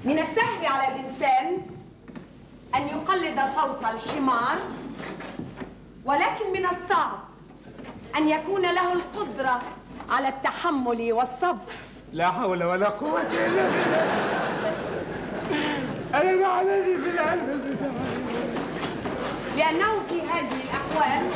من السهل على الإنسان أن يقلد صوت الحمار، ولكن من الصعب أن يكون له القدرة على التحمل والصبر. لا حول ولا قوة إلا بالله. أنا زعلاني في القلب بتاعي، لأنه في هذه الأحوال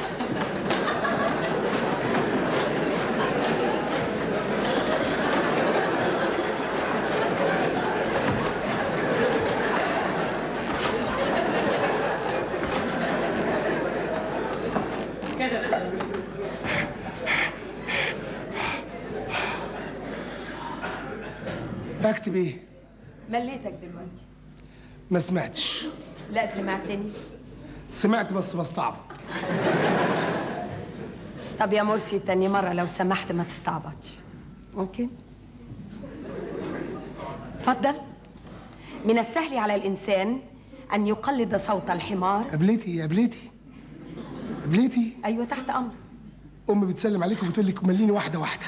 بكتب ايه؟ مليتك دلوقتي. ما سمعتش. لا سمعتني. سمعت بس بستعبط. طب يا مرسي تاني مرة لو سمحت ما تستعبطش، ممكن؟ اتفضل. من السهل على الإنسان أن يقلد صوت الحمار. قبلتي أيوة تحت أمر. أمي بتسلم عليك وبتقول لك مليني واحدة واحدة.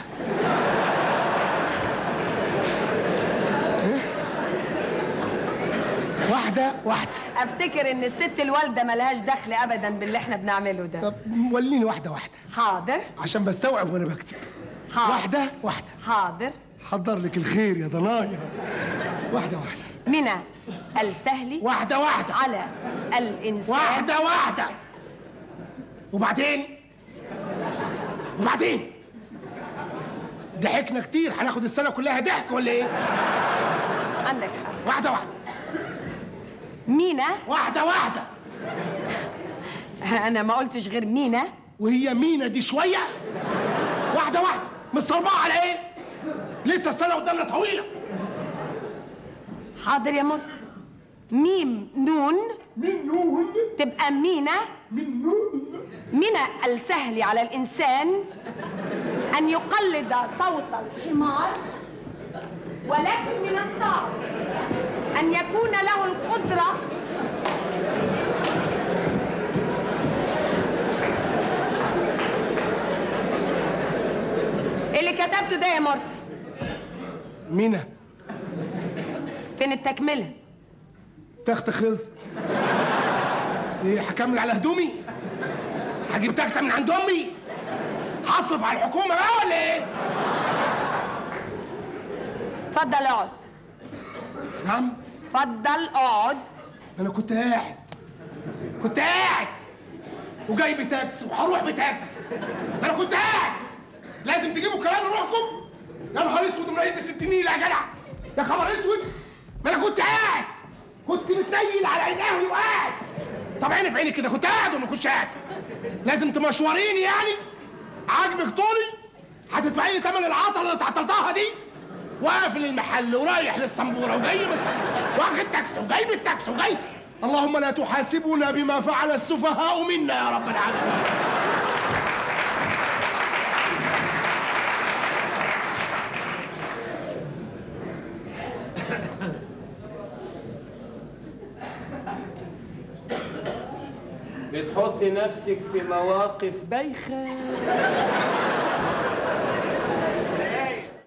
واحدة واحدة. أفتكر إن الست الوالدة ملهاش دخل أبداً باللي إحنا بنعمله ده. طب وليني واحدة واحدة. حاضر. عشان بستوعب وأنا بكتب. حاضر. واحدة واحدة. حاضر. حضر لك الخير يا ضنايا. واحدة واحدة. من السهل واحدة واحدة على الإنسان. واحدة واحدة. وبعدين ضحكنا كتير، هناخد السنة كلها ضحك ولا إيه؟ عندك حق. واحدة واحدة. مينا. واحدة واحدة. أنا ما قلتش غير مينا. وهي مينا دي شوية؟ واحدة واحدة. مش صربعة على إيه؟ لسه السنة قدامنا طويلة. حاضر يا مرسي. ميم نون. من نون تبقى مينا. من نون. من السهل على الإنسان أن يقلد صوت الحمار، ولكن من الصعب أن يكون له القدرة اللي كتبته ده يا مرسي. مينا فين التكملة؟ تخت خلصت. ايه هكمل على هدومي؟ هجيب تخته من عند امي؟ هصرف على الحكومه بقى ولا ايه؟ اتفضل اقعد. نعم؟ اتفضل اقعد. انا كنت قاعد وجاي بتاكس وهروح بتاكس. انا كنت قاعد. لازم تجيبوا كلام روحكم. يا نهار اسود منيل ب60 نيله يا جدع. يا خبر اسود. ما انا كنت قاعد. كنت متنيل على عيناوي وقاعد. طب عيني في عيني كده، كنت قاعد ولا ما كنتش قاعد؟ لازم تمشوريني يعني؟ عاجبك طولي؟ هتدفعي لي ثمن العطله اللي اتعطلتها دي؟ وقافل المحل ورايح للسمبوره وجاي من السمبوره واخد تاكسي وجاي بالتاكسي وجاي. اللهم لا تحاسبنا بما فعل السفهاء منا يا رب العالمين. بتحطي نفسك في مواقف بايخة.